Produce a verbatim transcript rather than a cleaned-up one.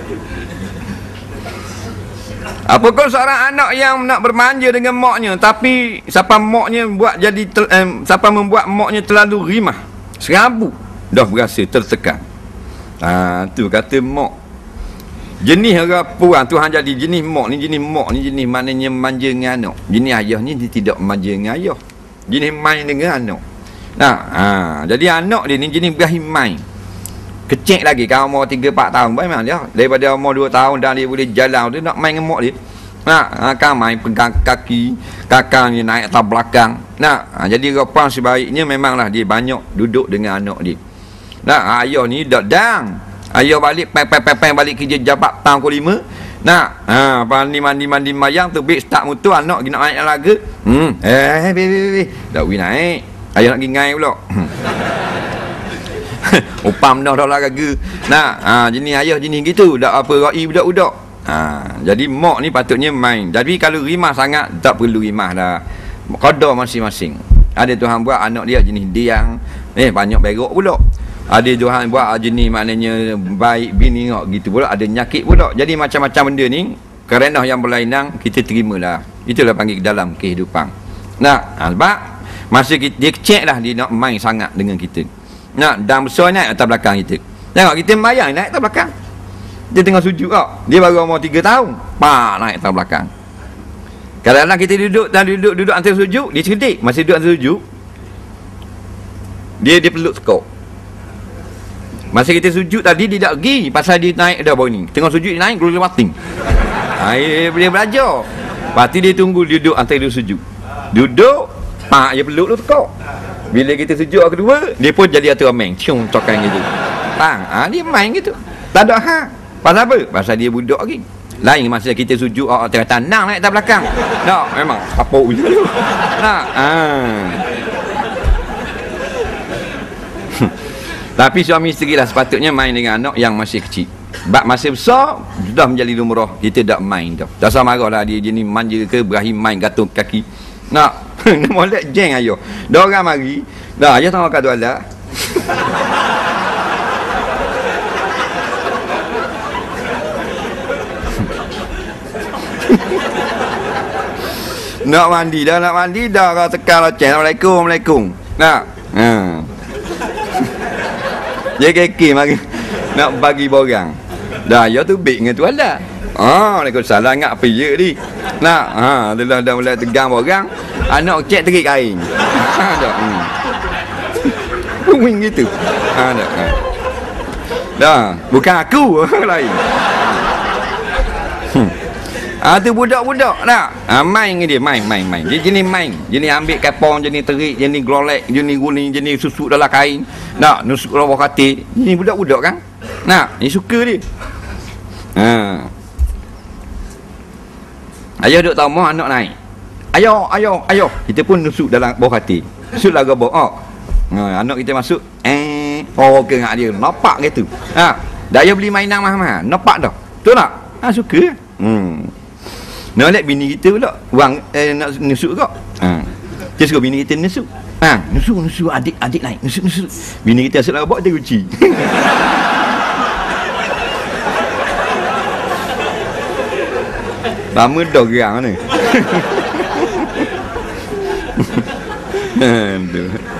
Apakah seorang anak yang nak bermanja dengan maknya, tapi siapa maknya buat jadi tel, eh, siapa membuat maknya terlalu rimah, serabu, dah berasa tertekan. Ha, tu kata mak. Jenis rapuan Tuhan jadi jenis mak ni, jenis mak ni jenis maknanya manja dengan anak. Jenis ayah ni dia tidak manja dengan ayah. Jenis main dengan anak. Nah, ha, jadi anak dia ni jenis berakhir main. Kecil lagi, kalau umur tiga empat tahun memang dia daripada umur dua tahun dan dia boleh jalan, dia nak main dengan mak dia. Nah, ha, kan main pegang kaki, kakaknya naik atas belakang. Nah, ha, jadi rapuan sebaiknya memanglah dia banyak duduk dengan anak dia. Nah, ayah ni dak dang. Ayah balik peng peng peng balik kerja jabat tahun ke lima. Nah, ha, mandi mandi mandi mayang tu bik start motor anak gi nak naik laga. Hmm, eh be be be. Dak wi naik. Ayah nak gi ngai pula. Upam dah dah laga. Nah, ha, jenis ayah jenis gitu, dak apa rai budak-budak. Ha, jadi mak ni patutnya main. Jadi kalau rimah sangat tak perlu rimah dah. Qada masing-masing. Ada Tuhan buat anak dia jenis diang, eh banyak berok pula. Ada Tuhan buat jenis maknanya baik bini ngok gitu pula, ada nyakit pula. Jadi macam-macam benda ni kerana yang berlainan kita terimalah. Itulah panggil dalam kehidupan. Nah, sebab masa kita, dia kecil lah dia nak main sangat dengan kita. Nah, dan besar naik atas belakang kita. Tengok kita mayang naik atas belakang. Dia tengah sujud kau. Dia baru umur tiga tahun. Pak naik atas belakang. Kadang-kadang kita duduk dan duduk duduk antara sujud, dia cerdik. Masa duduk antara sujud, dia dia peluk tekuk. Masa kita sujud tadi dia tak pergi pasal dia naik dah bawah ni. Tengah sujud dia naik gulung bating. Ha, dia boleh belajar. Lepas tu dia tunggu duduk antara dia sujud. Duduk, pak dia peluk tu tekuk. Bila kita sujud kedua, dia pun jadi atur main. Cium cokan gitu. Bang, ha, dia main gitu. Tak ada ha. Pasal apa? Pasal dia budak lagi. Lain masa kita sujud oh, tengah tanang naik atas belakang. Tak, memang kapok je tu. Nah, ha. Tapi suami isteri lah sepatutnya main dengan anak yang masih kecil. Bab masa besar sudah menjadi lumrah, kita tak main dah. Tak usah marahlah dia jenis manja ke berahi main gantung kaki. Nak molek jeng ayah. Dah orang mari. Dah ayah tahu kat toilet. Nak mandi dah, nak mandi dah, orang tekan loceng. Assalamualaikum, Assalamualaikum. Nak. Ha. Dia keke mari nak bagi borang. Dah ayah tu bik dengan toilet. Ah, Waalaikumsalam ngak apa je ni. Nak, ha, dah dah mula tegang borang. Anak cek terik kain. Ha dah. Hmm. Wing gitu. Ha dah. Ha. Dah, bukan aku lain. Hmm. Ah tu budak-budak nak. Ah main dengan dia, main main main. Dia jenis main, jenis ambil kapong, jenis terik, jenis glolek, jenis guling, jenis susuk dalam kain. Nak nusuk dalam bawah katil. Ini budak-budak kan? Nak, ni suka dia. Ha. Ayah duduk tahu anak naik. Ayah, ayah, ayah. Kita pun nusuk dalam bawah katil. Nusuk lagu bawah. Ha, anak kita masuk. Eh, oh ke ngak dia. Nampak gitu. Ha. Dah ayah beli mainan mahal-mahal. Nampak dah. Betul tak? Ha, suka. Hmm. Nak lihat bini kita pula wang eh, nak nusuk kau. Ha. Dia suka bini kita nusuk. Ha, nusuk nusuk adik-adik naik. Nusuk nusuk. Bini kita asyik labak dia kunci. Lama dah gerang ni. Aduh.